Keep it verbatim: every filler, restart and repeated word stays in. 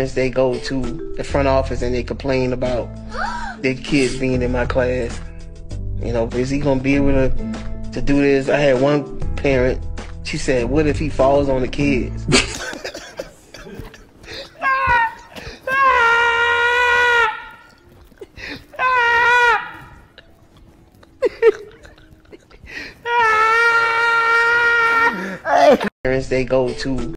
parents, they go to the front office and they complain about their kids being in my class. You know, is he gonna be able to, to do this? I had one parent, she said, what if he falls on the kids? Parents, they go to